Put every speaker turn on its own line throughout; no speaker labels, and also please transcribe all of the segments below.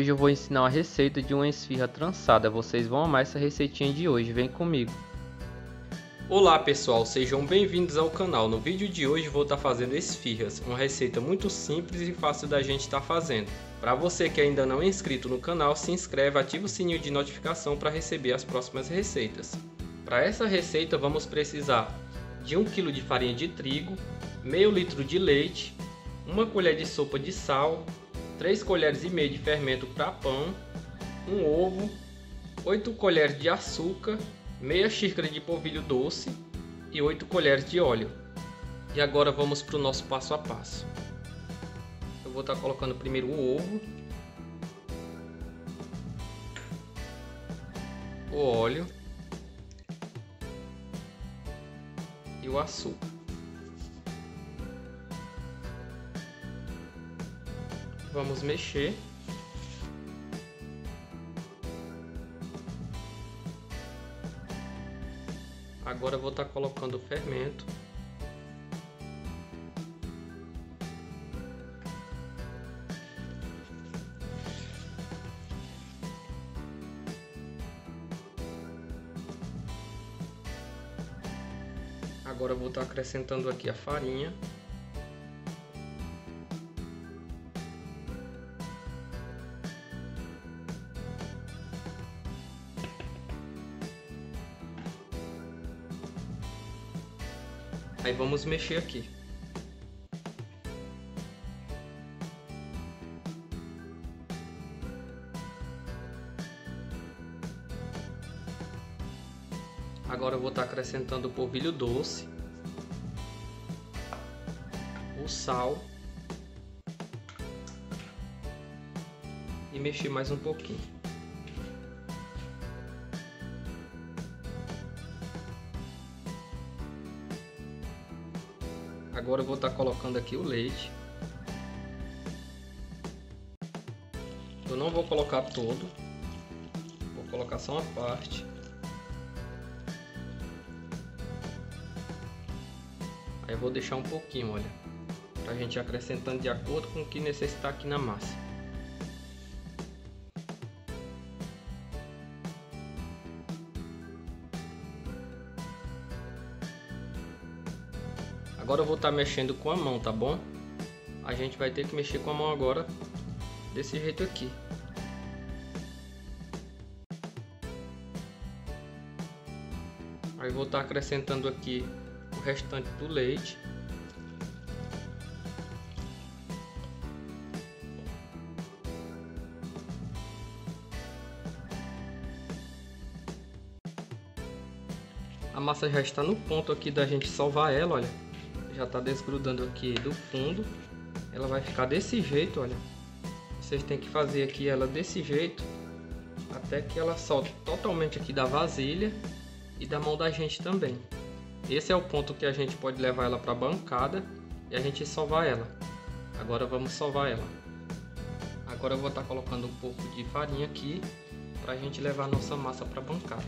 Hoje eu vou ensinar uma receita de uma esfirra trançada. Vocês vão amar essa receitinha de hoje, vem comigo.
Olá pessoal, sejam bem-vindos ao canal. No vídeo de hoje vou estar fazendo esfirras, uma receita muito simples e fácil da gente estar fazendo. Para você que ainda não é inscrito no canal, se inscreve, ativa o sininho de notificação para receber as próximas receitas. Para essa receita vamos precisar de 1 kg de farinha de trigo, meio litro de leite, 1 colher de sopa de sal, 3 colheres e meia de fermento para pão, um ovo, 8 colheres de açúcar, meia xícara de polvilho doce e 8 colheres de óleo. E agora vamos para o nosso passo a passo. Eu vou estar colocando primeiro o ovo, o óleo e o açúcar. Vamos mexer. Agora eu vou estar colocando o fermento. Agora eu vou estar acrescentando aqui a farinha. Aí vamos mexer aqui. Agora eu vou estar acrescentando o polvilho doce, o sal e mexer mais um pouquinho. Agora eu vou estar colocando aqui o leite. Eu não vou colocar todo, vou colocar só uma parte. Aí eu vou deixar um pouquinho, olha, pra gente ir acrescentando de acordo com o que necessitar aqui na massa. Agora eu vou estar mexendo com a mão, tá bom? A gente vai ter que mexer com a mão agora, desse jeito aqui. Aí eu vou estar acrescentando aqui o restante do leite. A massa já está no ponto aqui da gente salvar ela, olha. Já está desgrudando aqui do fundo. Ela vai ficar desse jeito, olha. Vocês têm que fazer aqui ela desse jeito até que ela solte totalmente aqui da vasilha e da mão da gente também. Esse é o ponto que a gente pode levar ela para a bancada e a gente sovar ela. Agora vamos sovar ela. Agora eu vou estar colocando um pouco de farinha aqui para a gente levar a nossa massa para a bancada.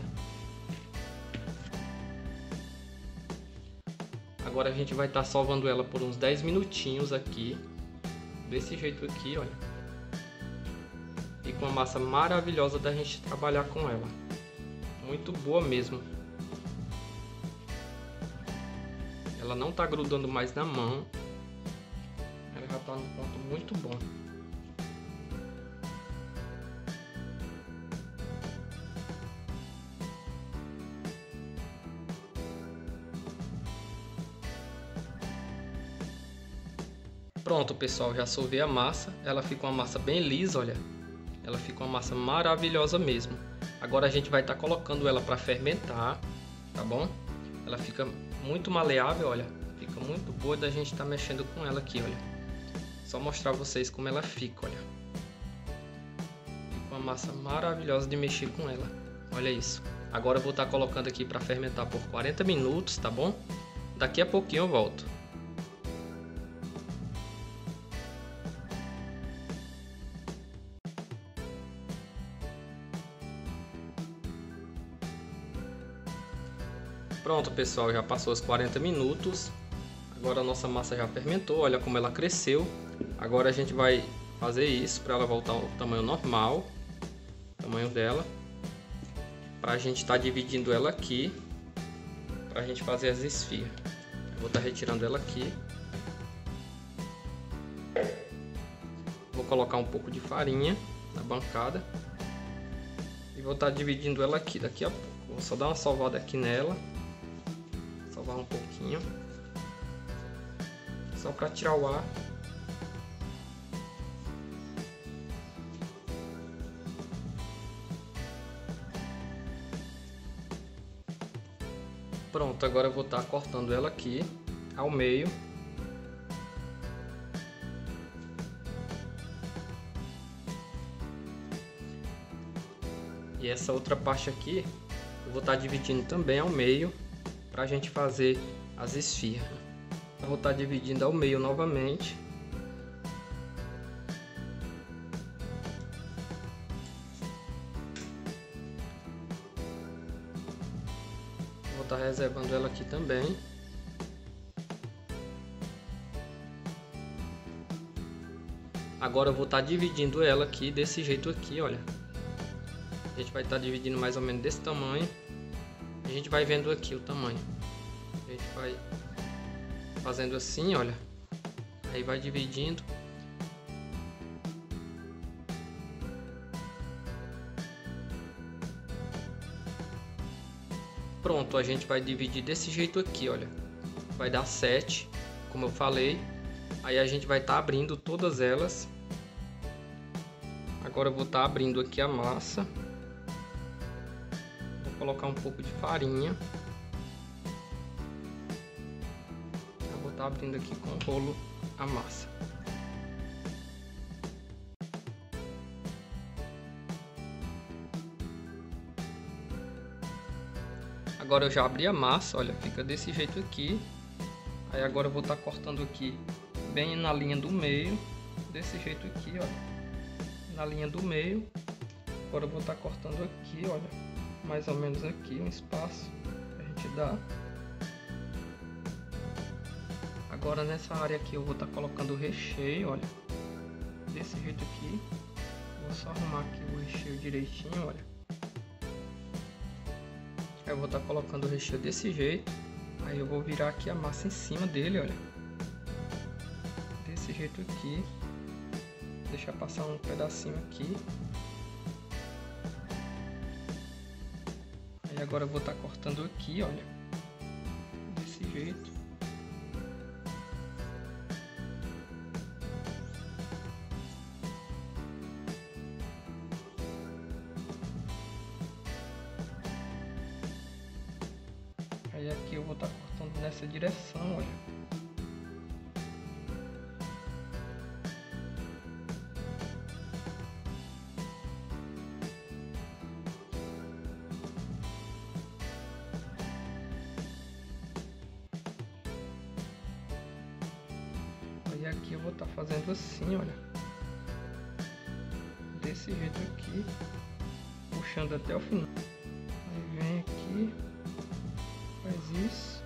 Agora a gente vai estar sovando ela por uns 10 minutinhos aqui, desse jeito aqui, olha. E com a massa maravilhosa da gente trabalhar com ela. Muito boa mesmo. Ela não tá grudando mais na mão. Ela já tá num ponto muito bom. Pronto pessoal, já sovei a massa, ela fica uma massa bem lisa, olha. Ela fica uma massa maravilhosa mesmo. Agora a gente vai estar colocando ela para fermentar, tá bom? Ela fica muito maleável, olha. Fica muito boa da gente estar mexendo com ela aqui, olha. Só mostrar a vocês como ela fica, olha. Fica uma massa maravilhosa de mexer com ela. Olha isso. Agora eu vou estar colocando aqui para fermentar por 40 minutos, tá bom? Daqui a pouquinho eu volto. Pronto pessoal, já passou os 40 minutos. Agora a nossa massa já fermentou, olha como ela cresceu. Agora a gente vai fazer isso para ela voltar ao tamanho normal, tamanho dela, para a gente estar dividindo ela aqui, para a gente fazer as esfirras. Eu vou estar retirando ela aqui. Vou colocar um pouco de farinha na bancada e vou estar dividindo ela aqui daqui a pouco. Vou só dar uma sovada aqui nela, sovar um pouquinho, só para tirar o ar. Pronto, agora eu vou estar cortando ela aqui ao meio. E essa outra parte aqui eu vou estar dividindo também ao meio para a gente fazer as esfirras. Eu vou estar dividindo ao meio novamente. Vou estar reservando ela aqui também. Agora eu vou estar dividindo ela aqui desse jeito aqui, olha. A gente vai estar dividindo mais ou menos desse tamanho. A gente vai vendo aqui o tamanho. A gente vai fazendo assim, olha. Aí vai dividindo. Pronto, a gente vai dividir desse jeito aqui, olha. Vai dar 7, como eu falei. Aí a gente vai estar abrindo todas elas. Agora eu vou estar abrindo aqui a massa. Vou colocar um pouco de farinha. Eu vou estar abrindo aqui com o rolo a massa. Agora eu já abri a massa, olha, fica desse jeito aqui. Aí agora eu vou estar cortando aqui bem na linha do meio, desse jeito aqui, olha, na linha do meio. Agora eu vou estar cortando aqui, olha, mais ou menos aqui, um espaço que a gente dá. Agora nessa área aqui eu vou estar colocando o recheio, olha, desse jeito aqui. Vou só arrumar aqui o recheio direitinho, olha. Aí eu vou estar colocando o recheio desse jeito. Aí eu vou virar aqui a massa em cima dele, olha. Desse jeito aqui. Deixar passar um pedacinho aqui. Aí agora eu vou estar cortando aqui, olha. Desse jeito. Aí aqui eu vou estar cortando nessa direção, olha. Aí aqui eu vou estar fazendo assim, olha. Desse jeito aqui, puxando até o final. Aí vem aqui. Faz isso.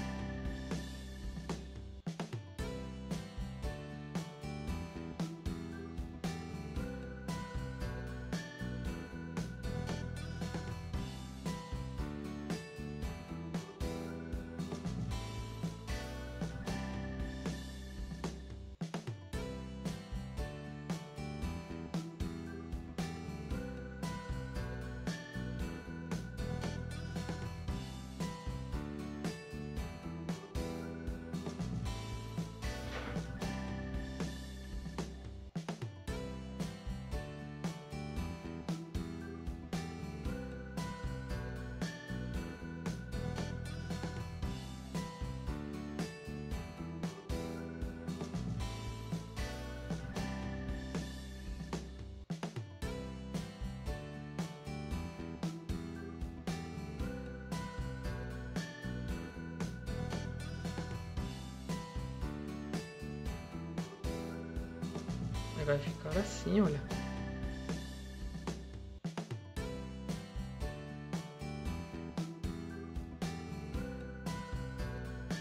Vai ficar assim, olha.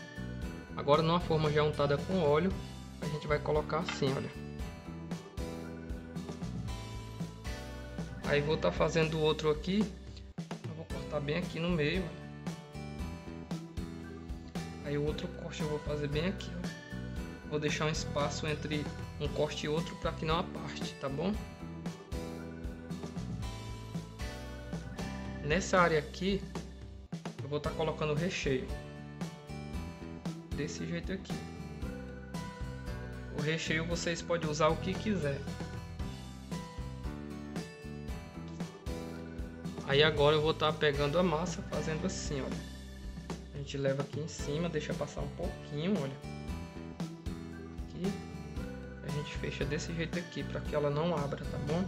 Agora numa forma já untada com óleo, a gente vai colocar assim, olha. Aí vou estar fazendo o outro aqui. Eu vou cortar bem aqui no meio. Aí o outro corte eu vou fazer bem aqui, ó. Vou deixar um espaço entre um corte e outro para que não aparte, tá bom? Nessa área aqui, eu vou estar colocando o recheio. Desse jeito aqui. O recheio vocês podem usar o que quiser. Aí agora eu vou estar pegando a massa, fazendo assim, olha. A gente leva aqui em cima, deixa passar um pouquinho, olha. Aqui. A gente fecha desse jeito aqui, para que ela não abra, tá bom?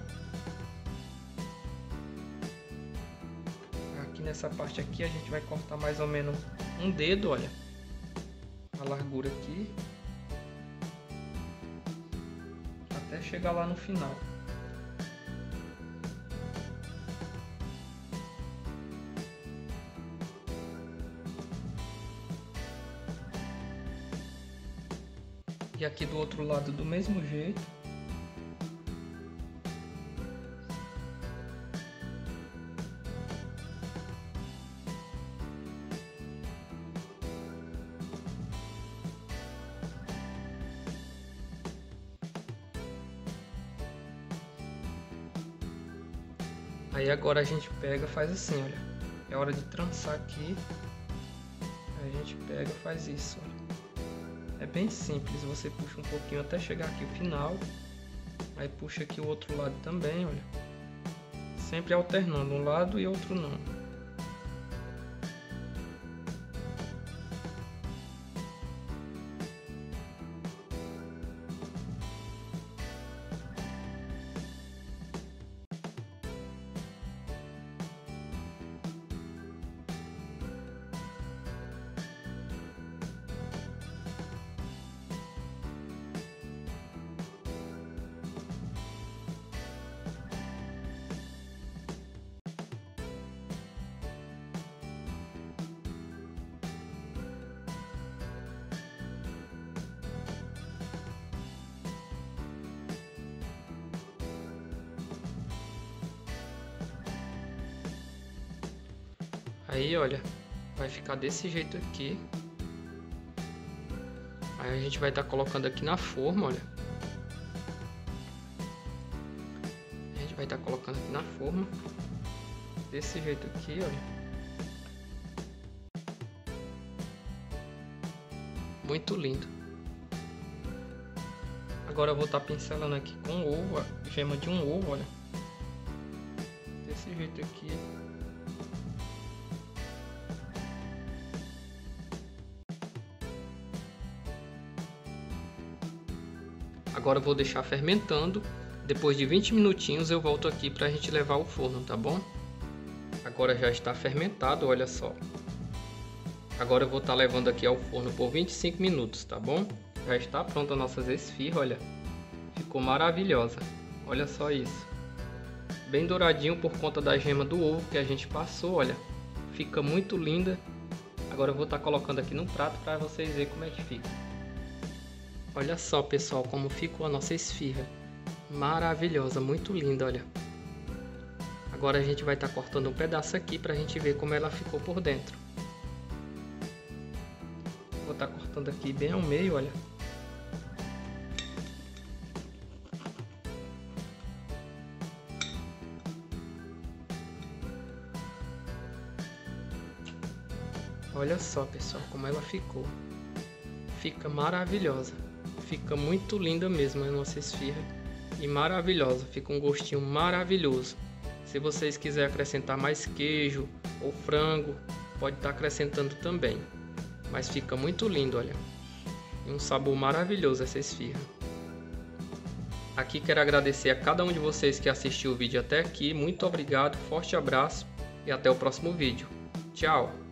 Aqui nessa parte aqui a gente vai cortar mais ou menos um dedo, olha. A largura aqui. Até chegar lá no final. E aqui do outro lado do mesmo jeito. Aí agora a gente pega, faz assim, olha. É hora de trançar aqui. Aí a gente pega e faz isso, olha. É bem simples, você puxa um pouquinho até chegar aqui o final. Aí puxa aqui o outro lado também, olha. Sempre alternando um lado e outro não. Aí, olha, vai ficar desse jeito aqui. Aí a gente vai estar colocando aqui na forma, olha. A gente vai estar colocando aqui na forma. Desse jeito aqui, olha. Muito lindo. Agora eu vou estar pincelando aqui com ovo, a gema de um ovo, olha. Desse jeito aqui. Agora eu vou deixar fermentando. Depois de 20 minutinhos eu volto aqui para a gente levar ao forno, tá bom? Agora já está fermentado, olha só. Agora eu vou estar levando aqui ao forno por 25 minutos, tá bom? Já está pronta a nossa esfirra, olha. Ficou maravilhosa. Olha só isso. Bem douradinho por conta da gema do ovo que a gente passou, olha. Fica muito linda. Agora eu vou estar colocando aqui no prato para vocês verem como é que fica. Olha só, pessoal, como ficou a nossa esfirra. Maravilhosa, muito linda, olha. Agora a gente vai estar cortando um pedaço aqui para a gente ver como ela ficou por dentro. Vou estar cortando aqui bem ao meio, olha. Olha só, pessoal, como ela ficou. Fica maravilhosa. Fica muito linda mesmo a nossa esfirra. E maravilhosa. Fica um gostinho maravilhoso. Se vocês quiserem acrescentar mais queijo ou frango, pode estar acrescentando também. Mas fica muito lindo, olha. E um sabor maravilhoso essa esfirra. Aqui quero agradecer a cada um de vocês que assistiu o vídeo até aqui. Muito obrigado, forte abraço e até o próximo vídeo. Tchau!